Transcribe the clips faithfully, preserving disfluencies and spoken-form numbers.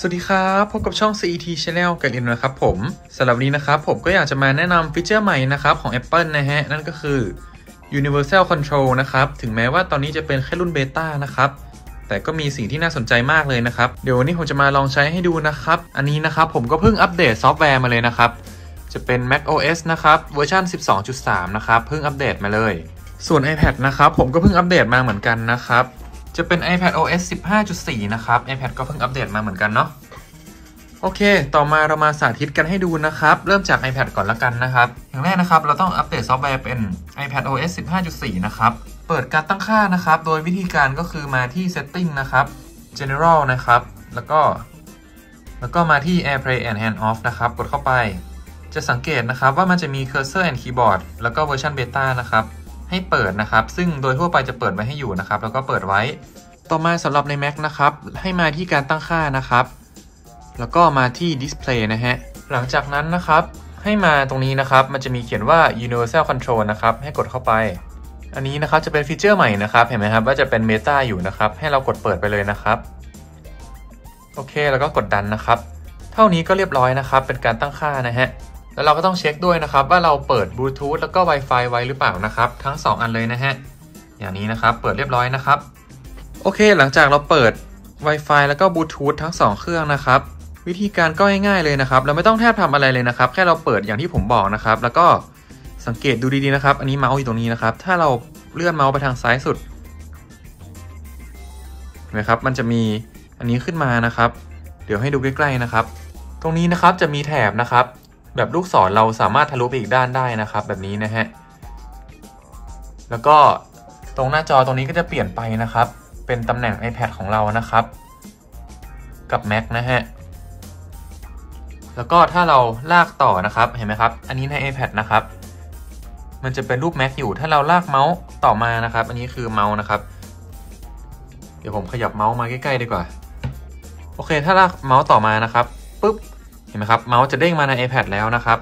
สวัสดีครับพบกับช่อง ซี อี ที Channel กันอีกนะครับผมสำหรับวันนี้นะครับผมก็อยากจะมาแนะนำฟีเจอร์ใหม่นะครับของ Apple นะฮะนั่นก็คือ Universal Control นะครับถึงแม้ว่าตอนนี้จะเป็นแค่รุ่นเบต้านะครับแต่ก็มีสิ่งที่น่าสนใจมากเลยนะครับเดี๋ยววันนี้ผมจะมาลองใช้ให้ดูนะครับอันนี้นะครับผมก็เพิ่งอัปเดตซอฟต์แวร์มาเลยนะครับจะเป็น macOS นะครับเวอร์ชัน สิบสองจุดสาม นะครับเพิ่งอัปเดตมาเลยส่วน iPad นะครับผมก็เพิ่งอัปเดตมาเหมือนกันนะครับจะเป็น iPadOS สิบห้าจุดสี่ นะครับ iPad ก็เพิ่งอัปเดตมาเหมือนกันเนาะโอเคต่อมาเรามาสาธิตกันให้ดูนะครับเริ่มจาก iPad ก่อนละกันนะครับอย่างแรกนะครับเราต้องอัปเดตซอฟต์แวร์เป็น iPadOS สิบห้าจุดสี่ นะครับเปิดการตั้งค่านะครับโดยวิธีการก็คือมาที่ Setting นะครับ General นะครับแล้วก็แล้วก็มาที่ AirPlay and Handoff นะครับกดเข้าไปจะสังเกตนะครับว่ามันจะมี Cursor and Keyboard แล้วก็เวอร์ชัน Beta นะครับให้เปิดนะครับซึ่งโดยทั่วไปจะเปิดไว้ให้อยู่นะครับแล้วก็เปิดไว้ต่อมาสำหรับใน Mac นะครับให้มาที่การตั้งค่านะครับแล้วก็มาที่ Display นะฮะหลังจากนั้นนะครับให้มาตรงนี้นะครับมันจะมีเขียนว่า Universal Control นะครับให้กดเข้าไปอันนี้นะครับจะเป็นฟีเจอร์ใหม่นะครับเห็นไหมครับว่าจะเป็น Beta อยู่นะครับให้เรากดเปิดไปเลยนะครับโอเคแล้วก็กดดันนะครับเท่านี้ก็เรียบร้อยนะครับเป็นการตั้งค่านะฮะแล้วเราก็ต้องเช็คด้วยนะครับว่าเราเปิด Bluetooth แล้วก็ Wi-Fi ไว้หรือเปล่านะครับทั้งสองอันเลยนะฮะอย่างนี้นะครับเปิดเรียบร้อยนะครับโอเคหลังจากเราเปิด Wi-Fi แล้วก็ Bluetooth ทั้งสองเครื่องนะครับวิธีการก็ง่ายๆเลยนะครับเราไม่ต้องแทบทำอะไรเลยนะครับแค่เราเปิดอย่างที่ผมบอกนะครับแล้วก็สังเกตดูดีๆนะครับอันนี้เมาส์อยู่ตรงนี้นะครับถ้าเราเลื่อนเมาส์ไปทางซ้ายสุดเห็นไหมครับมันจะมีอันนี้ขึ้นมานะครับเดี๋ยวให้ดูใกล้ๆนะครับตรงนี้นะครับจะมีแถบนะครับแบบลูกศรเราสามารถทะลุไปอีกด้านได้นะครับแบบนี้นะฮะแล้วก็ตรงหน้าจอตรงนี้ก็จะเปลี่ยนไปนะครับเป็นตำแหน่ง iPad ของเรานะครับกับ Mac นะฮะแล้วก็ถ้าเราลากต่อนะครับเห็นไหมครับอันนี้ใน iPad นะครับมันจะเป็นรูป Mac อยู่ถ้าเราลากเมาส์ต่อมานะครับอันนี้คือเมาส์นะครับเดี๋ยวผมขยับเมาส์มาใกล้ๆดีกว่าโอเคถ้าลากเมาส์ต่อมานะครับปุ๊บเห็นไหมครับเมาส์จะเด้งมาใน iPad แล้วนะครับ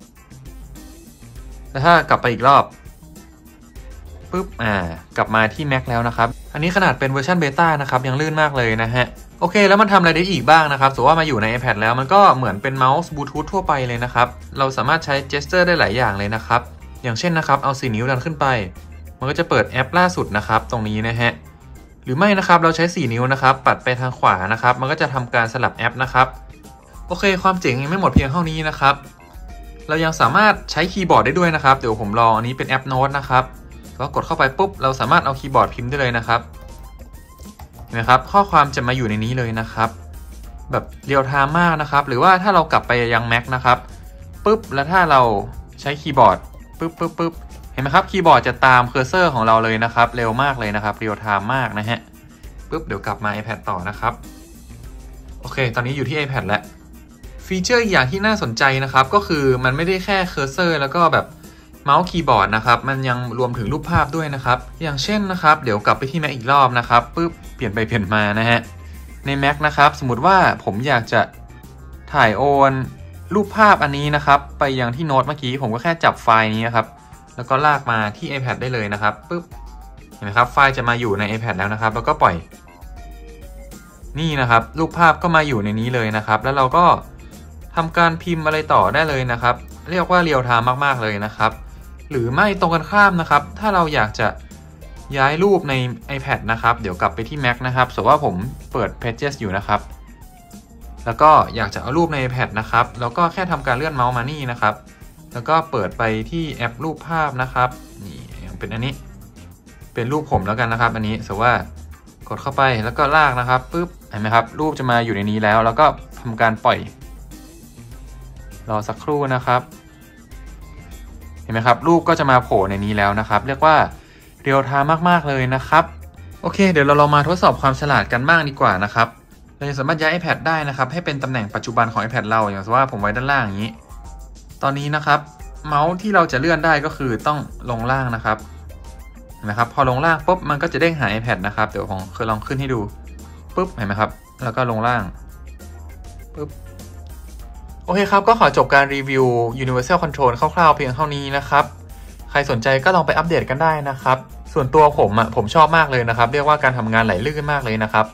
แล้วถ้ากลับไปอีกรอบปุ๊บอ่ากลับมาที่ Mac แล้วนะครับอันนี้ขนาดเป็นเวอร์ชันเบต้านะครับยังลื่นมากเลยนะฮะโอเคแล้วมันทำอะไรได้อีกบ้างนะครับสมมติว่ามาอยู่ใน iPad แล้วมันก็เหมือนเป็นเมาส์บลูทูธทั่วไปเลยนะครับเราสามารถใช้เจสเจอร์ได้หลายอย่างเลยนะครับอย่างเช่นนะครับเอาสี่นิ้วดันขึ้นไปมันก็จะเปิดแอปล่าสุดนะครับตรงนี้นะฮะหรือไม่นะครับเราใช้สี่นิ้วนะครับปัดไปทางขวานะครับมันก็จะทำการสลับแอปนะครับโอเคความเจ๋งยังไม่หมดเพียงเท่านี้นะครับเรายังสามารถใช้คีย์บอร์ดได้ด้วยนะครับเดี๋ยวผมลองอันนี้เป็นแอปโน้ตนะครับแล้วกดเข้าไปปุ๊บเราสามารถเอาคีย์บอร์ดพิมพ์ได้เลยนะครับเห็นไหมครับข้อความจะมาอยู่ในนี้เลยนะครับแบบเรียลไทม์มากนะครับหรือว่าถ้าเรากลับไปยัง Mac นะครับปุ๊บแล้วถ้าเราใช้คีย์บอร์ดปุ๊บปุ๊บปุ๊บเห็นไหมครับคีย์บอร์ดจะตามเคอร์เซอร์ของเราเลยนะครับเร็วมากเลยนะครับเรียลไทม์มากนะฮะปุ๊บเดี๋ยวกลับมา iPad ต่อนะครับโอเคตอนนี้อยู่ที่ iPad แล้วฟีเจอร์อีกอย่างที่น่าสนใจนะครับก็คือมันไม่ได้แค่เคอร์เซอร์แล้วก็แบบเมาส์คีย์บอร์ดนะครับมันยังรวมถึงรูปภาพด้วยนะครับอย่างเช่นนะครับเดี๋ยวกลับไปที่ Mac อีกรอบนะครับปุ๊บเปลี่ยนไปเปลี่ยนมานะฮะใน Mac นะครับสมมุติว่าผมอยากจะถ่ายโอนรูปภาพอันนี้นะครับไปยังที่โน้ตเมื่อกี้ผมก็แค่จับไฟล์นี้นะครับแล้วก็ลากมาที่ iPad ได้เลยนะครับปุ๊บเห็นไหมครับไฟล์จะมาอยู่ใน iPad แล้วนะครับแล้วก็ปล่อยนี่นะครับรูปภาพก็มาอยู่ในนี้เลยนะครับแล้วเราก็ทำการพิมพ์อะไรต่อได้เลยนะครับเรียกว่าเรียลไทม์มากๆเลยนะครับหรือไม่ตรงกันข้ามนะครับถ้าเราอยากจะย้ายรูปใน iPad นะครับเดี๋ยวกลับไปที่ Mac นะครับสมมติว่าผมเปิด Pages อยู่นะครับแล้วก็อยากจะเอารูปใน iPad นะครับแล้วก็แค่ทำการเลื่อนเมาส์มานี่นะครับแล้วก็เปิดไปที่แอปรูปภาพนะครับนี่เป็นอันนี้เป็นรูปผมแล้วกันนะครับอันนี้สมมติว่ากดเข้าไปแล้วก็ลากนะครับปุ๊บเห็นไหมครับรูปจะมาอยู่ในนี้แล้วแล้วก็ทำการปล่อยรอสักครู่นะครับเห็นไหมครับรูปก็จะมาโผล่ในนี้แล้วนะครับเรียกว่าเรียลไทม์มากๆเลยนะครับโอเคเดี๋ยวเราลองมาทดสอบความฉลาดกันบ้างดีกว่านะครับเราจะสามารถย้าย iPad ได้นะครับให้เป็นตำแหน่งปัจจุบันของ iPad เราอย่างเช่นว่าผมไว้ด้านล่างอย่างนี้ตอนนี้นะครับเมาส์ที่เราจะเลื่อนได้ก็คือต้องลงล่างนะครับเห็นไหมครับพอลงล่างปุ๊บมันก็จะเด้งหา iPad นะครับเดี๋ยวผมเคยลองขึ้นให้ดูปุ๊บเห็นไหมครับแล้วก็ลงล่างปุ๊บโอเคครับก็ขอจบการรีวิว Universal Control คร่าวๆเพียงเท่านี้นะครับใครสนใจก็ลองไปอัปเดตกันได้นะครับส่วนตัวผมอ่ะผมชอบมากเลยนะครับเรียกว่าการทำงานไหลลื่นมากเลยนะครับ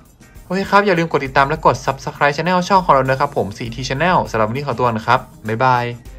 โอเคครับอย่าลืมกดติดตามและกด ซับสไครบ์ Channel ช่องของเรานะครับผม ซี ที Channel สำหรับวันนี้ขอตัวนะครับบ๊ายบาย